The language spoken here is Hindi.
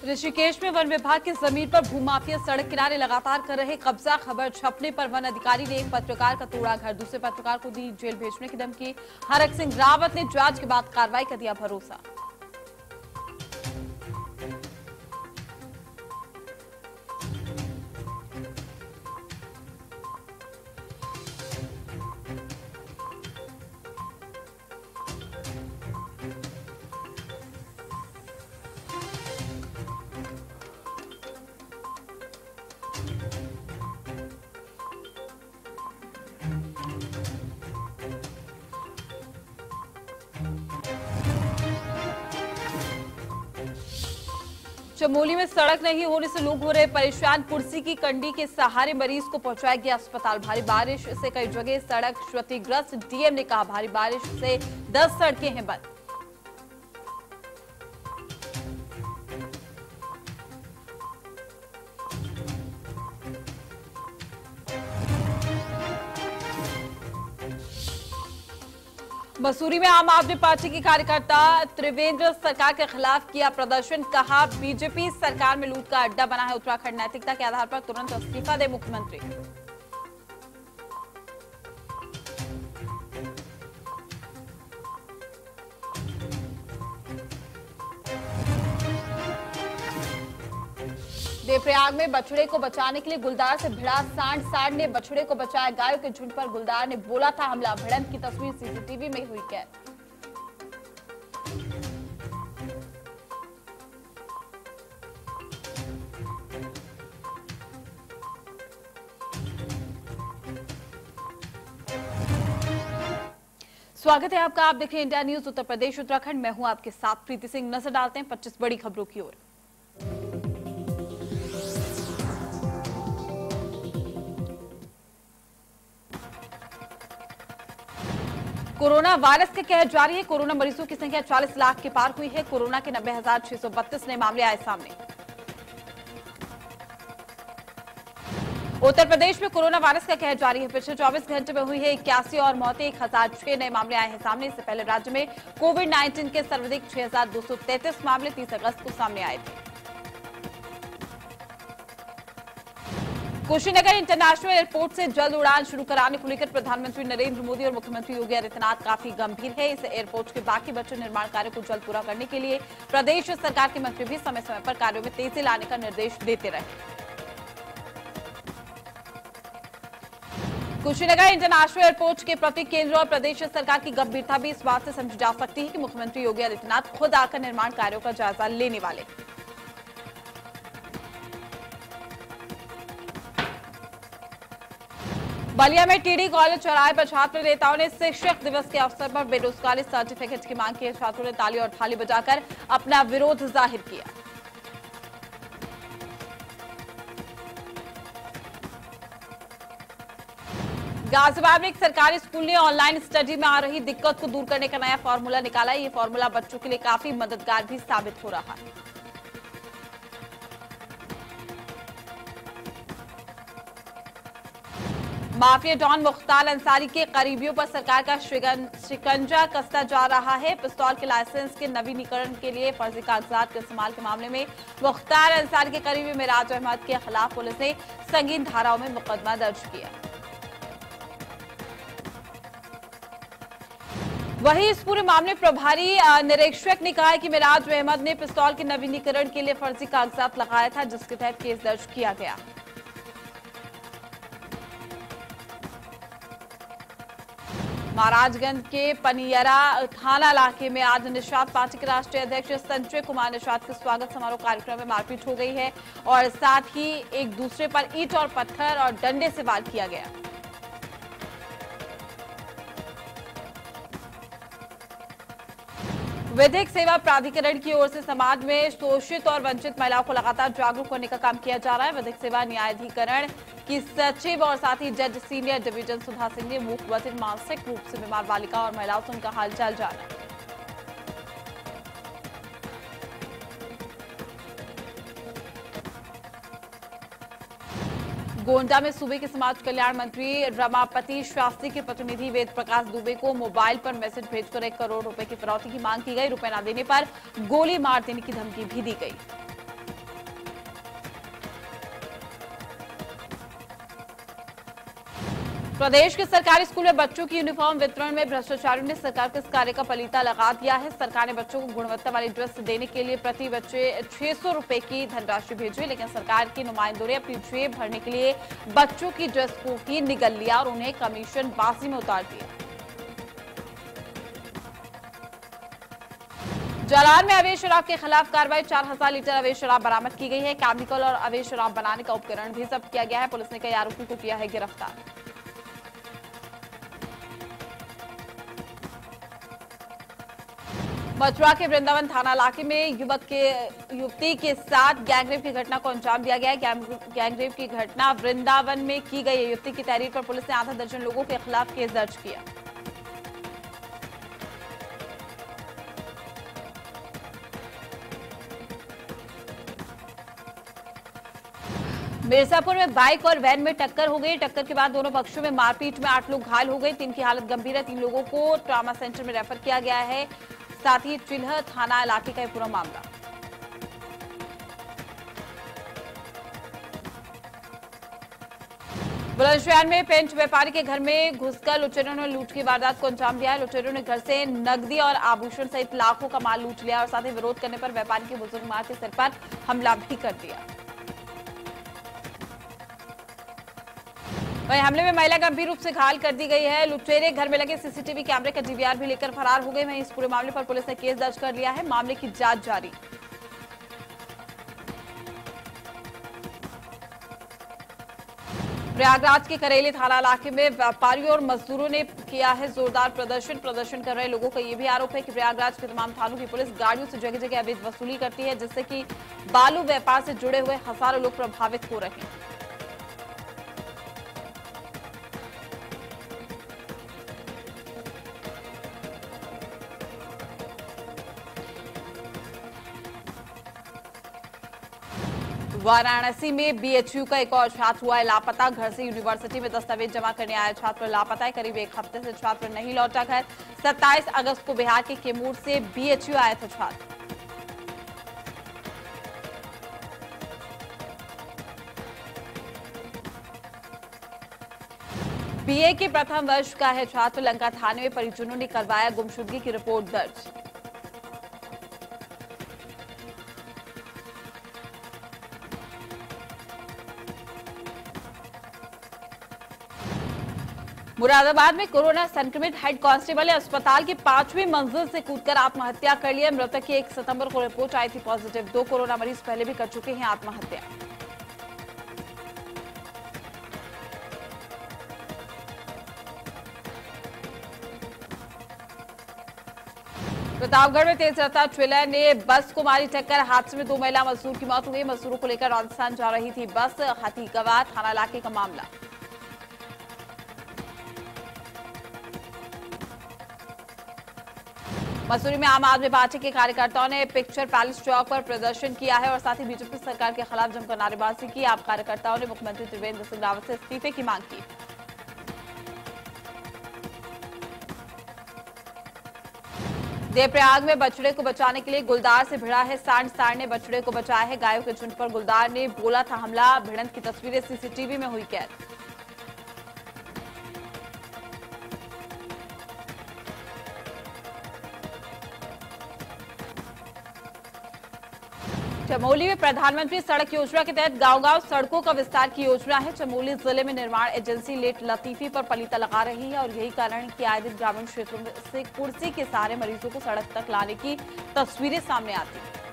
ऋषिकेश में वन विभाग की जमीन पर भूमाफिया सड़क किनारे लगातार कर रहे कब्जा। खबर छपने पर वन अधिकारी ने एक पत्रकार का तोड़ा घर, दूसरे पत्रकार को दी जेल भेजने की धमकी। हरक सिंह रावत ने जांच के बाद कार्रवाई का दिया भरोसा। चमोली में सड़क नहीं होने से लोग हो रहे परेशान। कुर्सी की कंडी के सहारे मरीज को पहुंचाया गया अस्पताल। भारी बारिश से कई जगह सड़क क्षतिग्रस्त। डीएम ने कहा भारी बारिश से 10 सड़कें हैं बंद। मसूरी में आम आदमी पार्टी की कार्यकर्ता त्रिवेंद्र सरकार के खिलाफ किया प्रदर्शन। कहा बीजेपी सरकार में लूट का अड्डा बना है उत्तराखंड। नैतिकता के आधार पर तुरंत इस्तीफा दे मुख्यमंत्री। देवप्रयाग में बछड़े को बचाने के लिए गुलदार से भिड़ा सांड। सांड ने बछड़े को बचाया। गायों के झुंड पर गुलदार ने बोला था हमला। भिड़ंत की तस्वीर सीसीटीवी में हुई कैद। स्वागत है आपका। आप देख रहे हैं इंडिया न्यूज उत्तर प्रदेश उत्तराखंड। मैं हूं आपके साथ प्रीति सिंह। नजर डालते हैं 25 बड़ी खबरों की ओर। कोरोना वायरस का कहर जारी है। कोरोना मरीजों की संख्या 40 लाख के पार हुई है। कोरोना के 90,632 नए मामले आए सामने। उत्तर प्रदेश में कोरोना वायरस का कहर जारी है। पिछले 24 घंटे में हुई है 81 और मौतें। 1006 नए मामले आए हैं सामने। इससे पहले राज्य में कोविड-19 के सर्वाधिक 6,233 मामले 30 अगस्त को सामने आए थे। कुशीनगर इंटरनेशनल एयरपोर्ट से जल्द उड़ान शुरू कराने को लेकर प्रधानमंत्री नरेंद्र मोदी और मुख्यमंत्री योगी आदित्यनाथ काफी गंभीर है। इस एयरपोर्ट के बाकी बचे निर्माण कार्य को जल्द पूरा करने के लिए प्रदेश सरकार के मंत्री भी समय समय पर कार्यों में तेजी लाने का निर्देश देते रहे। कुशीनगर इंटरनेशनल एयरपोर्ट के प्रति केंद्र और प्रदेश सरकार की गंभीरता भी इस बात से समझी जा सकती है कि मुख्यमंत्री योगी आदित्यनाथ खुद आकर निर्माण कार्यों का जायजा लेने वाले। बलिया में टीडी कॉलेज चौराहे पर छात्र नेताओं ने शिक्षक दिवस के अवसर पर बेरोजगारी सर्टिफिकेट की मांग की। छात्रों ने ताली और थाली बजाकर अपना विरोध जाहिर किया। गाजियाबाद में एक सरकारी स्कूल ने ऑनलाइन स्टडी में आ रही दिक्कत को दूर करने का नया फॉर्मूला निकाला। ये फॉर्मूला बच्चों के लिए काफी मददगार भी साबित हो रहा है। माफिया डॉन मुख्तार अंसारी के करीबियों पर सरकार का शिकंजा कसता जा रहा है। पिस्तौल के लाइसेंस के नवीनीकरण के लिए फर्जी कागजात के इस्तेमाल के मामले में मुख्तार अंसारी के करीबी मिराज अहमद के खिलाफ पुलिस ने संगीन धाराओं में मुकदमा दर्ज किया। वहीं इस पूरे मामले प्रभारी निरीक्षक ने कहा है कि मिराज अहमद ने पिस्तौल के नवीनीकरण के लिए फर्जी कागजात लगाया था, जिसके तहत केस दर्ज किया गया। महाराजगंज के पनियरा थाना इलाके में आज निषाद पार्टी के राष्ट्रीय अध्यक्ष संजय कुमार निषाद के स्वागत समारोह कार्यक्रम में मारपीट हो गई है और साथ ही एक दूसरे पर ईंट और पत्थर और डंडे से वार किया गया। विधिक सेवा प्राधिकरण की ओर से समाज में शोषित और वंचित महिलाओं को लगातार जागरूक करने का काम किया जा रहा है। विधिक सेवा न्यायाधिकरण की सचिव और साथ ही जज सीनियर डिवीजन सुधा सिंह ने मूक बधिर मानसिक रूप से बीमार बालिका और महिलाओं से उनका हालचाल जाना। गोंडा में सूबे के समाज कल्याण मंत्री रमापति शास्त्री के प्रतिनिधि वेद प्रकाश दुबे को मोबाइल पर मैसेज भेजकर 1 करोड़ रुपए की फिरौती की मांग की गई। रुपए न देने पर गोली मार देने की धमकी भी दी गई। प्रदेश के सरकारी स्कूल में बच्चों की यूनिफॉर्म वितरण में भ्रष्टाचारियों ने सरकार के इस कार्य का पलीता लगा दिया है। सरकार ने बच्चों को गुणवत्ता वाली ड्रेस देने के लिए प्रति बच्चे 600 रुपए की धनराशि भेजी, लेकिन सरकार के नुमाइंदों ने अपनी जेब भरने के लिए बच्चों की ड्रेस को ही निगल लिया और उन्हें कमीशन बाजी में उतार दिया। जालौर में अवैध शराब के खिलाफ कार्रवाई, 4000 लीटर अवैध शराब बरामद की गई है। केमिकल और अवैध शराब बनाने का उपकरण भी जब्त किया गया है। पुलिस ने कई आरोपियों को किया है गिरफ्तार। मथुरा के वृंदावन थाना इलाके में युवती के साथ गैंगरेप की घटना को अंजाम दिया गया है। गैंगरेप की घटना वृंदावन में की गई है। युवती की तहरीर पर पुलिस ने आधा दर्जन लोगों के खिलाफ केस दर्ज किया। मिर्जापुर में बाइक और वैन में टक्कर हो गई। टक्कर के बाद दोनों पक्षों में मारपीट में 8 लोग घायल हो गए। 3 की हालत गंभीर है। 3 लोगों को ट्रॉमा सेंटर में रेफर किया गया है। साथ ही चिल्ह थाना इलाके का पूरा मामला। बुलंदशहर में पेंट व्यापारी के घर में घुसकर लुटेरों ने लूट की वारदात को अंजाम दिया है। लुटेरों ने घर से नकदी और आभूषण सहित लाखों का माल लूट लिया और साथ ही विरोध करने पर व्यापारी के बुजुर्ग मां के सिर पर हमला भी कर दिया। वहीं हमले में महिला गंभीर रूप से घायल कर दी गई है। लुटेरे घर में लगे सीसीटीवी कैमरे का डीवीआर भी लेकर फरार हो गए। वहीं इस पूरे मामले पर पुलिस ने केस दर्ज कर लिया है। मामले की जांच जारी। प्रयागराज के करेली थाना इलाके में व्यापारियों और मजदूरों ने किया है जोरदार प्रदर्शन कर रहे लोगों का यह भी आरोप है कि प्रयागराज के तमाम थानों की पुलिस गाड़ियों से जगह जगह अवैध वसूली करती है, जिससे कि बालू व्यापार से जुड़े हुए हजारों लोग प्रभावित हो रहे हैं। वाराणसी में बीएचयू का एक और छात्र हुआ है लापता। घर से यूनिवर्सिटी में दस्तावेज जमा करने आया छात्र लापता है। करीब 1 हफ्ते से छात्र नहीं लौटा घर। 27 अगस्त को बिहार के कैमूर से बीएचयू आया था छात्र। बीए के प्रथम वर्ष का है छात्र। लंका थाने में परिजनों ने करवाया गुमशुदगी की रिपोर्ट दर्ज। मुरादाबाद में कोरोना संक्रमित हेड कांस्टेबल ने अस्पताल की 5वीं मंजिल से कूदकर आत्महत्या कर लिया। मृतक की 1 सितंबर को रिपोर्ट आई थी पॉजिटिव। 2 कोरोना मरीज पहले भी कर चुके हैं आत्महत्या। प्रतापगढ़ में तेज रफ्तार ट्रेलर ने बस को मारी टक्कर। हादसे में 2 महिला मजदूर की मौत हुई। मजदूरों को लेकर राजस्थान जा रही थी बस। हथीगवा थाना इलाके का मामला। मसूरी में आम आदमी पार्टी के कार्यकर्ताओं ने पिक्चर पैलेस चौक पर प्रदर्शन किया है और साथ ही बीजेपी सरकार के खिलाफ जमकर नारेबाजी की। आप कार्यकर्ताओं ने मुख्यमंत्री त्रिवेंद्र सिंह रावत से इस्तीफे की मांग की। देवप्रयाग में बछड़े को बचाने के लिए गुलदार से भिड़ा है सांड। सांड ने बछड़े को बचाया है। गायों के झुंड पर गुलदार ने बोला था हमला। भिड़ंत की तस्वीरें सीसीटीवी में हुई कैद। चमोली में प्रधानमंत्री सड़क योजना के तहत गांव-गांव सड़कों का विस्तार की योजना है। चमोली जिले में निर्माण एजेंसी लेट लतीफी पर पलीता लगा रही है और यही कारण है कि आए दिन ग्रामीण क्षेत्रों से कुर्सी के सहारे मरीजों को सड़क तक लाने की तस्वीरें सामने आती हैं।